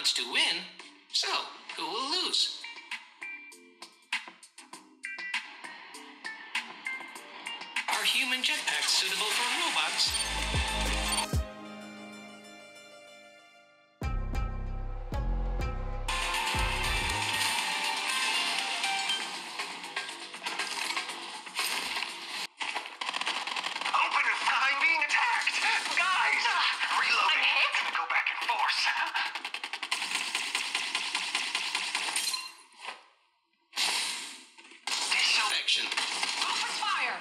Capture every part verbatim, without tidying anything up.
wants to win, so who will lose? Are human jetpacks suitable for robots? Open fire!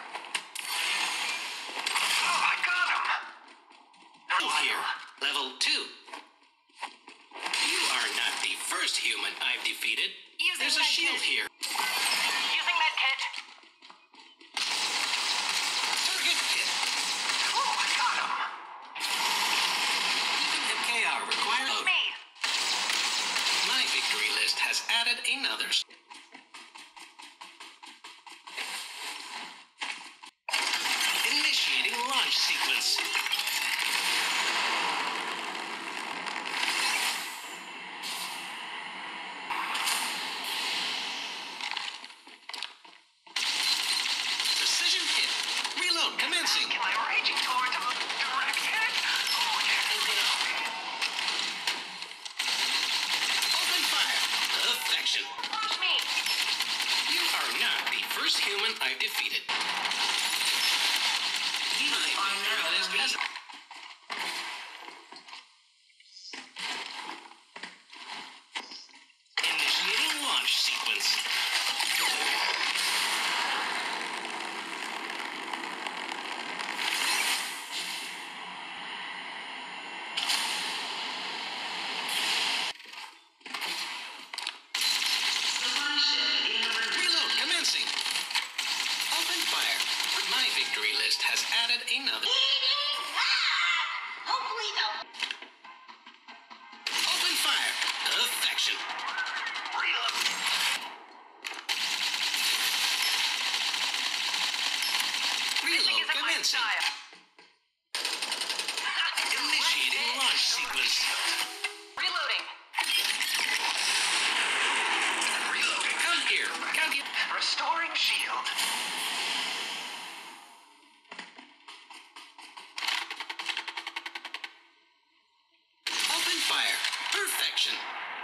Oh, I got him! Here, level two. You are not the first human I've defeated. Using There's a med shield kit. here. Using med kit. Target hit. Oh, I got him! Even M K R requires... Me. My victory list has added another... Initiating launch sequence. Precision hit. Reload commencing. Am I raging towards a direct hit? Oh, yeah. Open fire. Perfection. Watch me. You are not the first human I've defeated. My victory list has... Initiating launch sequence. Reload commencing. Open fire. My victory list has added another. Hopefully they'll... Open fire. Perfection. Reload. Reload Isn't my commencing. style. Initiating launch sequence. Reloading. Reloading. Come here. Come here. Restoring shield. Open fire. Perfection.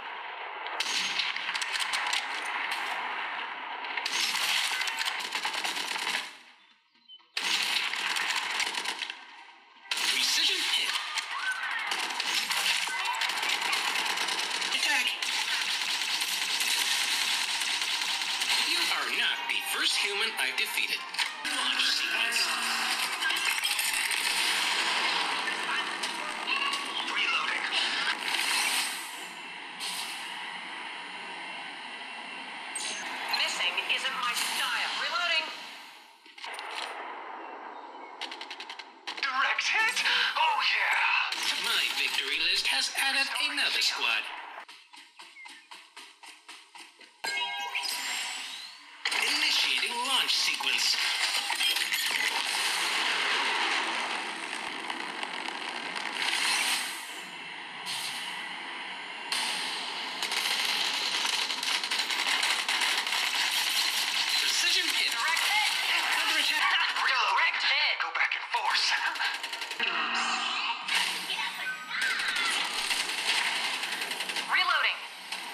Precision hit. Attack. You are not the first human I've defeated. Launch sequence. Reloading. Missing isn't my style. Reloading. Direct hit? Oh, yeah. My victory list has added another squad. Initiating launch sequence. Precision hit. Direct hit. Counter attack. Reload. Direct hit. Go back in force. Reloading.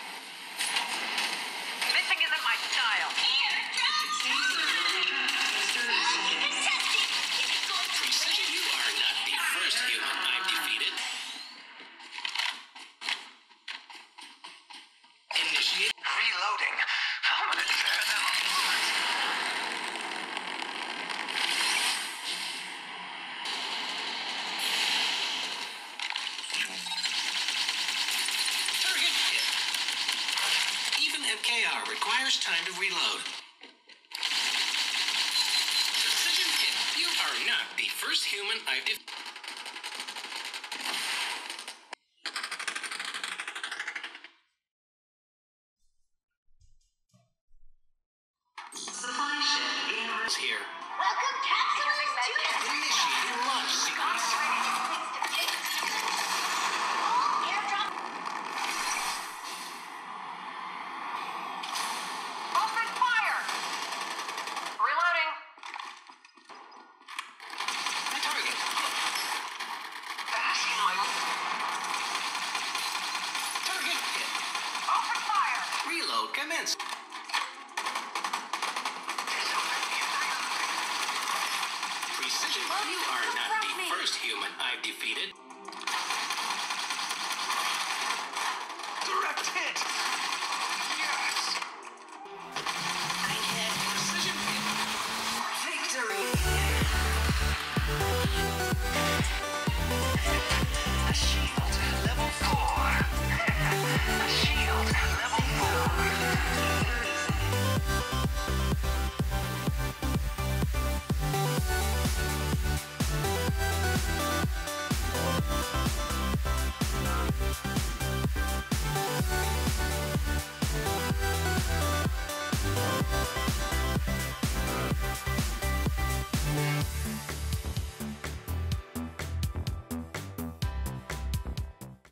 Missing isn't my style. Precision, you are not the first human I've defeated. Initiate. Reloading. I'm gonna tear them apart. Target hit. Even M K R requires time to reload. Precision hit. You are not the first human I've defeated. Here. Welcome, Captain. Initiating launch sequence. Airdrop. You are not the first human I've defeated. Direct hit! Yes! Precision hit! Victory! A shield level four. A shield level four.